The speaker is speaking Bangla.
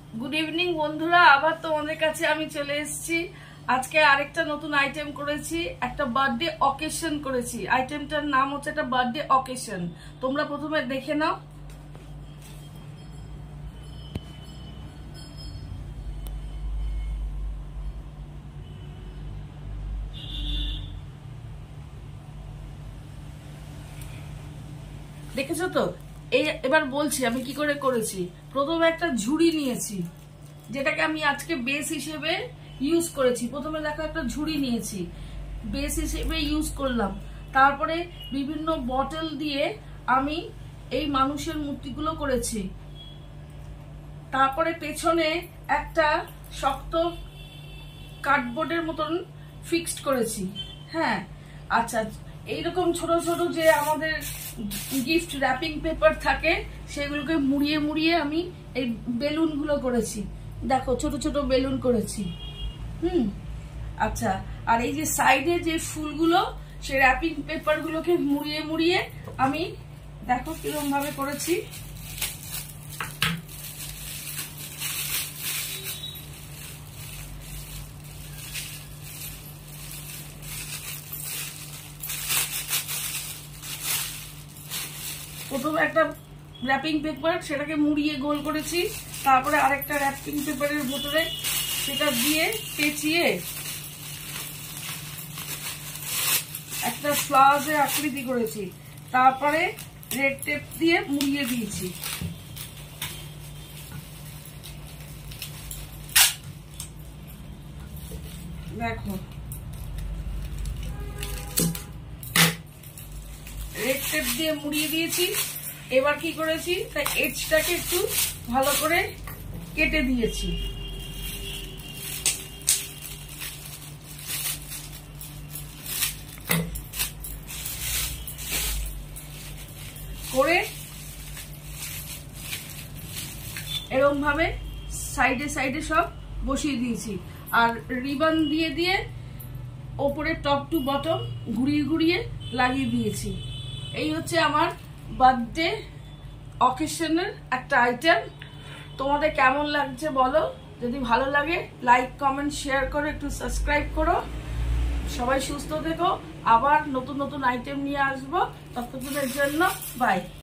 গুড ইভিনিং বন্ধুরা, আবার তোমাদের কাছে আমি চলে এসেছি। আজকে আরেকটা নতুন আইটেম করেছি, একটা বার্থডে অকেশন করেছি। আইটেমটার নাম হচ্ছে একটা বার্থডে অকেশন। তোমরা প্রথমে দেখে নাও। দেখেছো তো? এবার বলছি আমি কি করে করেছি। প্রথমে একটা ঝুড়ি নিয়েছি, যেটাকে আমি আজকে বেস হিসেবে ইউজ করেছি। প্রথমে দেখো একটা ঝুড়ি নিয়েছি, বেস হিসেবে ইউজ করলাম। তারপরে বিভিন্ন বটল দিয়ে আমি এই মানুষের মূর্তিগুলো করেছি। তারপরে পেছনে একটা শক্ত কার্ডবোর্ডের মতন ফিক্সড করেছি। হ্যাঁ, আচ্ছা, এইরকম ছোট ছোট যে আমাদের গিফট র্যাপিং পেপার থাকে, সেগুলোকে মুড়িয়ে মুড়িয়ে আমি এই বেলুনগুলো করেছি। দেখো, ছোট ছোট বেলুন করেছি। আচ্ছা, আর এই যে সাইডে যে ফুলগুলো, সেই র্যাপিং পেপার গুলোকে মুড়িয়ে মুড়িয়ে আমি দেখো কিরকম ভাবে করেছি। প্রথমে একটা র্যাপিং পেপার, সেটাকে মুড়িয়ে গোল করেছি। তারপরে আরেকটা র্যাপিং পেপারের ভেতরে সেটা দিয়ে পেঁচিয়ে একটা ফ্লাওয়ারের আকৃতি করেছি। তারপরে রেড টেপ দিয়ে মুড়িয়ে দিয়েছি। দেখো, রেড টেপ দিয়ে মুড়িয়ে দিয়েছি। এবার কি করেছি, তাই এজটাকে একটু ভালো করে কেটে দিয়েছি। করে এরকম ভাবে সাইডে সাইডে সব বসিয়ে দিয়েছি। আর রিবন দিয়ে দিয়ে ওপরে টপ টু বটম ঘুরিয়ে ঘুরিয়ে লাগিয়ে দিয়েছি। এই হচ্ছে আমার বার্থডে অকেশনের একটা আইটেম। তোমাদের কেমন লাগছে বলো। যদি ভালো লাগে লাইক কমেন্ট শেয়ার করো, একটু সাবস্ক্রাইব করো। সবাই সুস্থ থেকো। আবার নতুন নতুন আইটেম নিয়ে আসবো। ততক্ষণের জন্য বাই।